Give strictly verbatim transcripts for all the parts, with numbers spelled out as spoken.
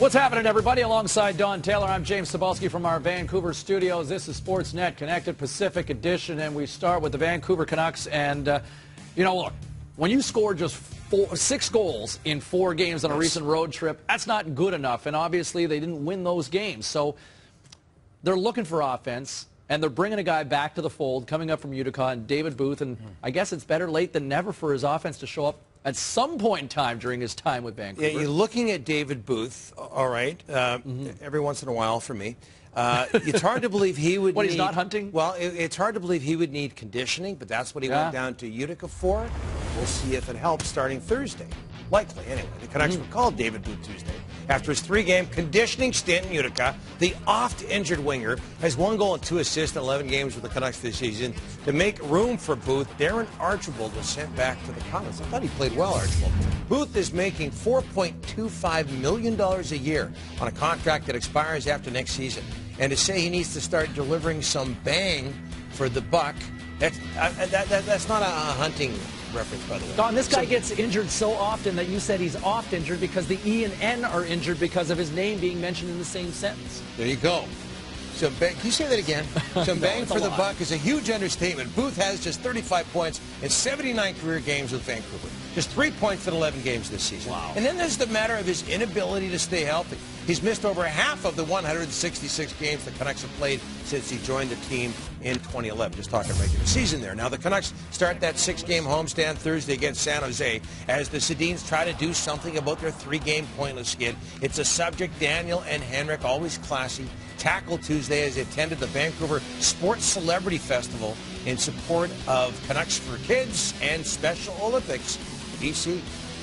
What's happening, everybody? Alongside Don Taylor, I'm James Cybulski from our Vancouver studios. This is Sportsnet Connected Pacific Edition, and we start with the Vancouver Canucks. And, uh, you know, look, when you score just four, six goals in four games on a recent road trip, that's not good enough. And obviously, they didn't win those games. So they're looking for offense, and they're bringing a guy back to the fold, coming up from Utica, and David Booth. And I guess it's better late than never for his offense to show up at some point in time during his time with Vancouver. Yeah, you're looking at David Booth, all right, uh, mm-hmm. every once in a while for me. Uh, it's hard to believe he would What, need... he's not hunting? Well, it, it's hard to believe he would need conditioning, but that's what he yeah. went down to Utica for. We'll see if it helps starting Thursday. Likely, anyway. The Canucks mm. would call David Booth Tuesday. After his three-game conditioning stint in Utica, the oft-injured winger has one goal and two assists in eleven games with the Canucks this season. To make room for Booth, Darren Archibald was sent back to the Canucks. I thought he played well, Archibald. Booth is making four point two five million dollars a year on a contract that expires after next season. And to say he needs to start delivering some bang for the buck, that's, uh, that, that, that's not a hunting reference, by the way. Don, this guy so, gets injured so often that you said he's oft injured because the E and N are injured because of his name being mentioned in the same sentence. There you go. So bang, can you say that again? So no, bang for the lot. buck is a huge understatement. Booth has just thirty-five points in seventy-nine career games with Vancouver. Just three points in eleven games this season. Wow. And then there's the matter of his inability to stay healthy. He's missed over half of the one hundred sixty-six games the Canucks have played since he joined the team in twenty eleven. Just talking regular season there. Now the Canucks start that six-game homestand Thursday against San Jose as the Sedins try to do something about their three-game pointless skid. It's a subject Daniel and Henrik, always classy, tackle Tuesday as they attended the Vancouver Sports Celebrity Festival in support of Canucks for Kids and Special Olympics. B C.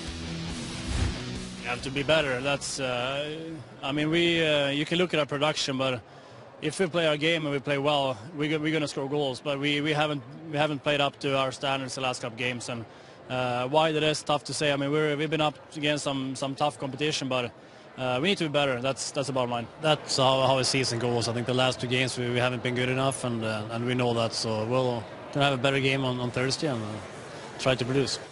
You have to be better. That's, uh, I mean, we, uh, you can look at our production, but if we play our game and we play well, we, we're going to score goals. But we, we haven't we haven't played up to our standards the last couple games, and uh, why that is tough to say. I mean, we're, we've been up against some some tough competition, but uh, we need to be better. That's that's the bottom line. That's how how a season goes. I think the last two games we, we haven't been good enough, and uh, and we know that. So we'll gonna have a better game on, on Thursday and uh, try to produce.